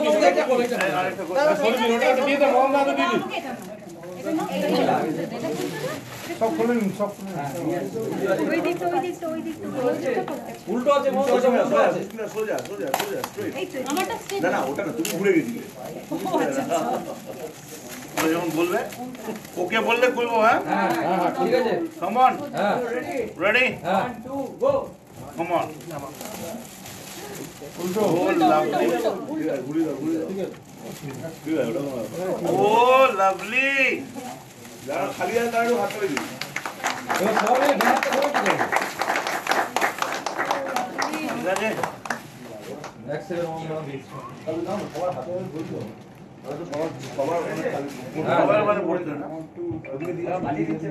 উল্টো আছে সোজা সোজা সোজা না না ওটা না তুমি ঘুরে গেছিলে যখন বলবে ওকে বললে খুলবো। হ্যাঁ ঠিক আছে come on ready 1 2 go come on উল্টো ও লাভলি ঘুরে দাও ঘুরে দাও ও লাভলি যারা খালি আছে তারা হাত করে দিন এবার সবাই ব্যাক করো ঠিক আছে এক সেকেন্ড আমরা দেখছি তাহলে নাও সবার হাতে বলছো সবার মানে পড়তে না ওকে দিয়া বালিয়ে দিতে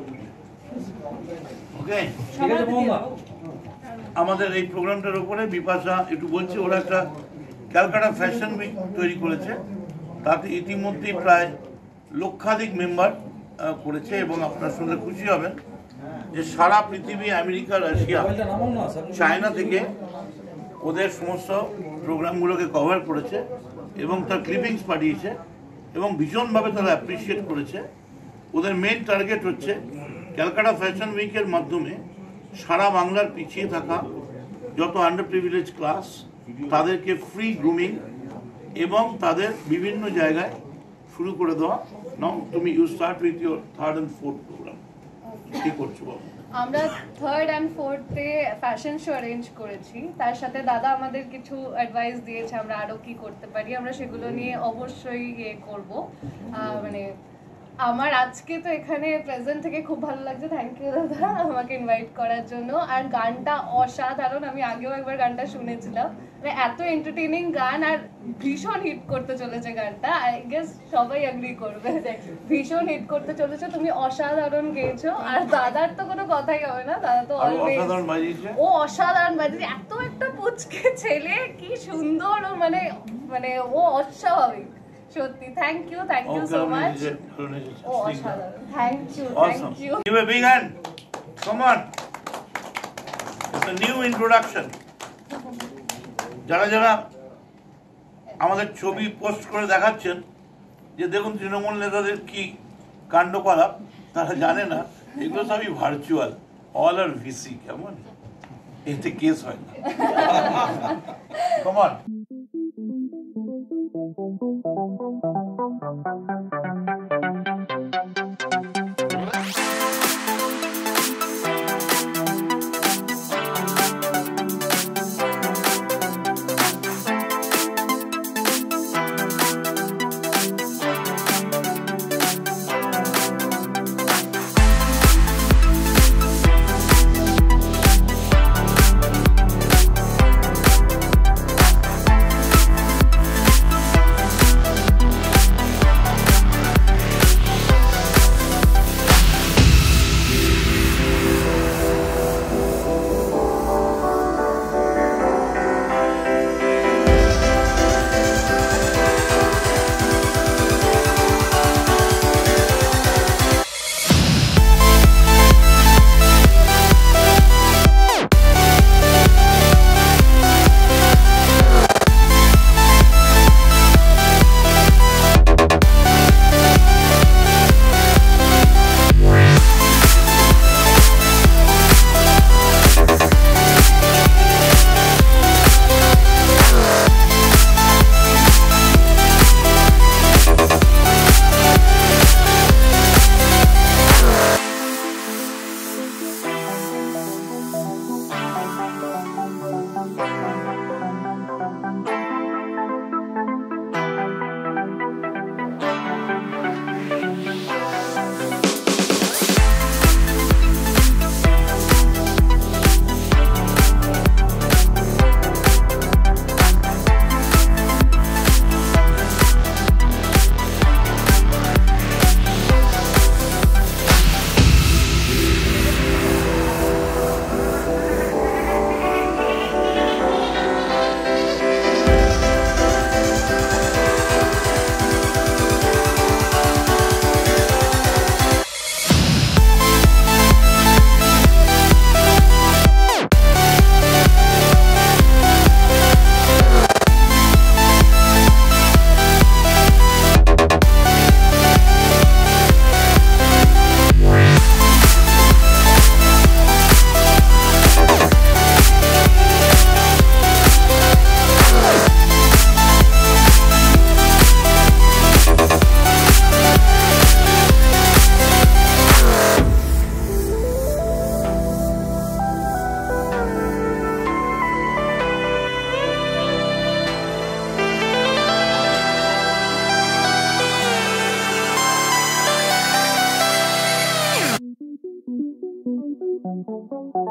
ওকে ঠিক আছে মোহাম্মদ আমাদের এই প্রোগ্রামটার উপরে বিপাশা একটু বলছি ওরা একটা ক্যালকাটা ফ্যাশন উইক তৈরি করেছে তাতে ইতিমধ্যেই প্রায় লক্ষাধিক মেম্বার করেছে এবং আপনারা শুনলে খুশি হবেন যে সারা পৃথিবী আমেরিকা রাশিয়া চায়না থেকে ওদের সমস্ত প্রোগ্রামগুলোকে কভার করেছে এবং তার ক্লিপিংস পাঠিয়েছে এবং ভীষণভাবে তারা অ্যাপ্রিসিয়েট করেছে। ওদের মেন টার্গেট হচ্ছে ক্যালকাটা ফ্যাশন উইকের মাধ্যমে সারা বাংলার পিছিয়ে থাকা যত আন্ডার প্রিভিলেজ ক্লাস তাদেরকে ফ্রি গ্রুমিং এবং তাদের বিভিন্ন জায়গায় শুরু করে দেওয়া। নাও তুমি you start with your 3rd and 4th programme কি করছো বলো? আমরা 3rd and 4th এ ফ্যাশন শো অ্যারেঞ্জ করেছি, তার সাথে দাদা আমাদের কিছু অ্যাডভাইস দিয়েছে আমরা আরো কি করতে পারি, আমরা সেগুলো নিয়ে অবশ্যই করব। মানে আমার আজকে তো এখানে প্রেজেন্ট থেকে খুব ভালো লাগছে, থ্যাংক ইউ দাদা আমাকে ইনভাইট করার জন্য। আর গানটা অসাধারণ, আমি আগেও একবার গানটা শুনেছিলাম, মানে এত এন্টারটেইনিং গান আর ভীষণ হিট করতে চলেছে গানটা, আই গেস সবাই এগ্রি করবে, ভীষণ হিট করতে চলেছে। তুমি অসাধারণ গেয়েছো আর দাদার তো কোনো কথাই হবে না, দাদা তো অলওয়েজ ও অসাধারণ বাজিয়েছে, এত একটা পুচকে ছেলে কি সুন্দর, ও মানে মানে ও অস্বাভাবিক সত্যি। Thank you so much. ও অসাধারণ, thank you. Give a big hand. Come on. It's a new introduction. যারা যারা আমাদের ছবি পোস্ট করে দেখাচ্ছেন যে দেখুন তৃণমূল নেতাদের কি কাণ্ডকলাপ, তারা জানে না এগুলো সবই ভার্চুয়াল, অল আর ভিসি, কেমন এতে কেস হয় না। Come on.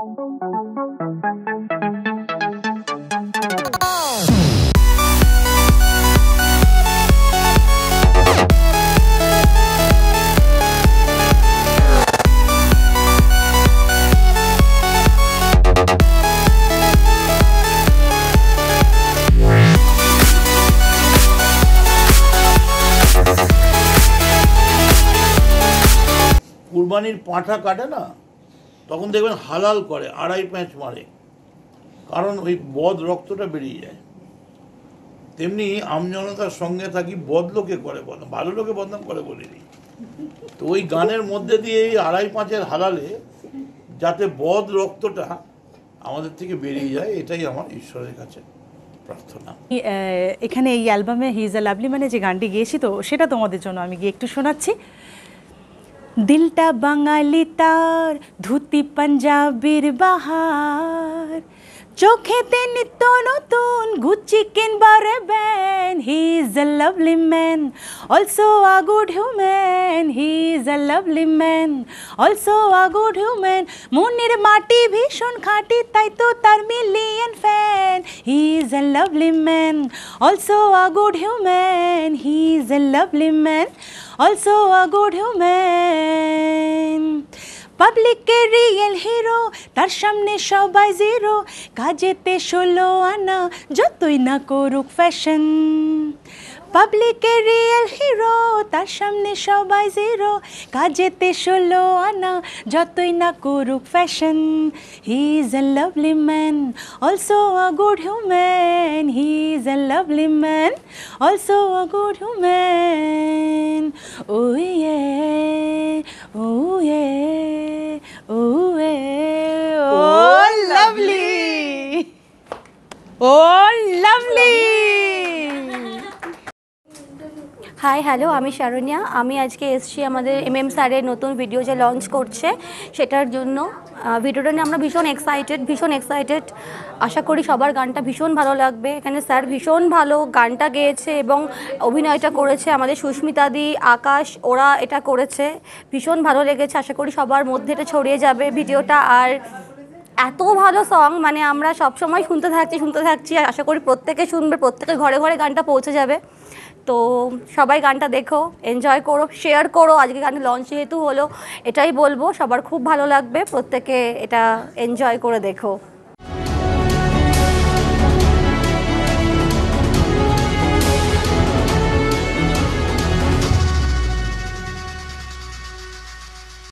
কুরবানির পাঁঠা কাটে না, তখন দেখবেন হালাল করে, 2.5 প্যাঁচ মারে, কারণ ওই বদ রক্তটা বেরিয়ে যায়। তেমনি আমজনতার সঙ্গে থাকি বদ লোকে করে বদনাম, ভালো লোকে বদনাম করে বলিনি। তো ওই গানের মধ্যে দিয়ে এই 2.5 প্যাঁচের হালালে যাতে বদ রক্তটা আমাদের থেকে বেরিয়ে যায়, এটাই আমার ঈশ্বরের কাছে প্রার্থনা। এখানে এই অ্যালবামে হি ইজ আ লাভলি মানে যে গানটি গিয়েছি, তো সেটা তোমাদের জন্য আমি গিয়ে একটু শোনাচ্ছি। দিলটা বাঙালি তার, ধুতি পাঞ্জাবির বাহার, চোখেতে নিত্য নতুন গুচি কিনবারে ব্যান। He is a lovely man, also a good human. He is a lovely man, also a good human. মনের মাটি ভীষণ খাঁটি, তাই তো তার million fan. He is a lovely man, also a good human. He is a lovely man, also a good human. পাবলিকের real hero, তার সামনে সবাই জিরো, কাজেতে 16 আনা যতই না করুক ফ্যাশন। পাবলিকের রিয়েল হিরো, তার সামনে সবাই জিরো, কাজেতে 16 আনা যতই না করুক fashion. He is a lovely man, also a good human. He is a lovely man, also a good human. Oh yeah, oh yeah, oh yeah, oh lovely, oh lovely. Hi hello, আমি শারণ্যা। আমি আজকে এসেছি আমাদের MM স্যারের নতুন video যে launch করছে সেটার জন্য। ভিডিওটা নিয়ে আমরা ভীষণ এক্সাইটেড। আশা করি সবার গানটা ভীষণ ভালো লাগবে। এখানে স্যার ভীষণ ভালো গানটা গেয়েছে এবং অভিনয়টা করেছে আমাদের সুস্মিতাদি, আকাশ, ওরা এটা করেছে। ভীষণ ভালো লেগেছে, আশা করি সবার মধ্যে এটা ছড়িয়ে যাবে ভিডিওটা। আর এত ভালো সং, মানে আমরা সবসময় শুনতে থাকছি। আশা করি প্রত্যেকে শুনবে, প্রত্যেকের ঘরে ঘরে গানটা পৌঁছে যাবে। তো সবাই গানটা দেখো, এনজয় করো, শেয়ার করো। আজকে গানের লঞ্চ যেহেতু হলো, এটাই বলবো, সবার খুব ভালো লাগবে, প্রত্যেকে এটা এনজয় করে দেখো।